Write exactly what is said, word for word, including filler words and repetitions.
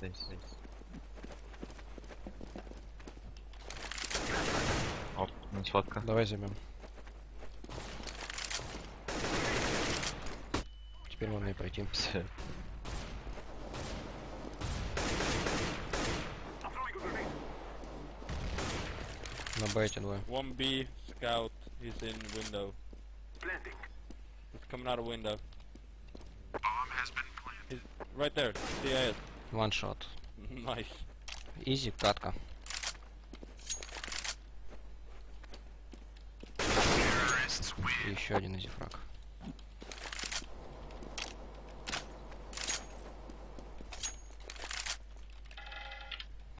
здесь. Оп, не сфотка. Давай займем. Теперь можно и пойти. Все. На байте двое. One B scout, he's in window. He's coming out of window. He's right there, C I S. Ваншот. Nice. Изи, катка. И еще один изи фраг.